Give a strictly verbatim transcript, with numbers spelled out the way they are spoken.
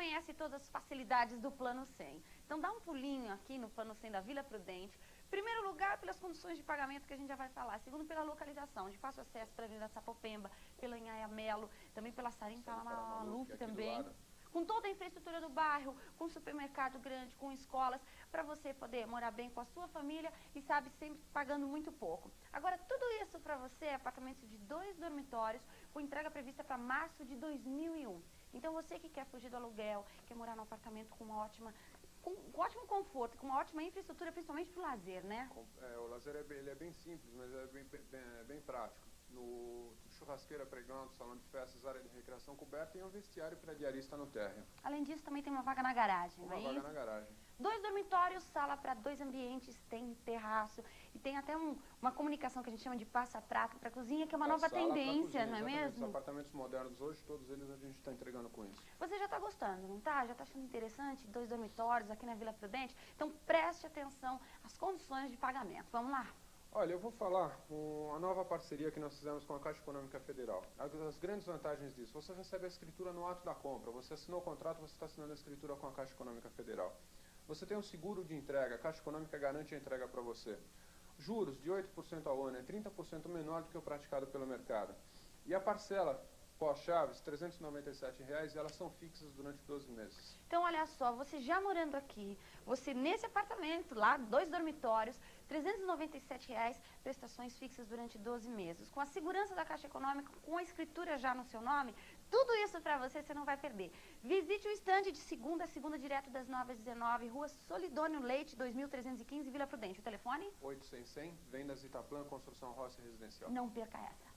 conhece todas as facilidades do Plano cem. Então dá um pulinho aqui no Plano cem da Vila Prudente. Primeiro lugar, pelas condições de pagamento que a gente já vai falar. Segundo, pela localização, de fácil acesso para a Avenida Sapopemba, pela Anhanha Melo, também pela Sarim Maluf também. Com toda a infraestrutura do bairro, com supermercado grande, com escolas, para você poder morar bem com a sua família e, sabe, sempre pagando muito pouco. Agora, tudo isso para você é apartamento de dois dormitórios, com entrega prevista para março de dois mil e um. Então, você que quer fugir do aluguel, quer morar num apartamento com uma ótima... Com, com ótimo conforto, com uma ótima infraestrutura, principalmente para o lazer, né? É, o lazer é bem, ele é bem simples, mas é bem, bem, é bem prático. No churrasqueira, playground, salão de festas, área de recreação coberta e um vestiário para diarista no térreo. Além disso, também tem uma vaga na garagem, Uma não é vaga isso? na garagem. Dois dormitórios, sala para dois ambientes, tem terraço e tem até um, uma comunicação que a gente chama de passa-prato para cozinha, que é uma É, nova sala pra tendência, cozinha, não é exatamente. mesmo? Os apartamentos modernos hoje, todos eles a gente está entregando com isso. Você já está gostando, não está? Já está achando interessante? Dois dormitórios aqui na Vila Prudente? Então preste atenção às condições de pagamento. Vamos lá? Olha, eu vou falar uma nova parceria que nós fizemos com a Caixa Econômica Federal. As grandes vantagens disso, você recebe a escritura no ato da compra, você assinou o contrato, você está assinando a escritura com a Caixa Econômica Federal. Você tem um seguro de entrega, a Caixa Econômica garante a entrega para você. Juros de oito por cento ao ano, é trinta por cento menor do que o praticado pelo mercado. E a parcela pós-chaves, trezentos e noventa e sete reais, e elas são fixas durante doze meses. Então, olha só, você já morando aqui, você nesse apartamento lá, dois dormitórios, trezentos e noventa e sete reais, prestações fixas durante doze meses. Com a segurança da Caixa Econômica, com a escritura já no seu nome, tudo isso para você, você não vai perder. Visite o estande de segunda a segunda, direto das nove às dezenove, Rua Solidônio Leite, dois mil trezentos e quinze, Vila Prudente. O telefone? oito cem cem, Vendas Itaplan, Construção Roça Residencial. Não perca essa.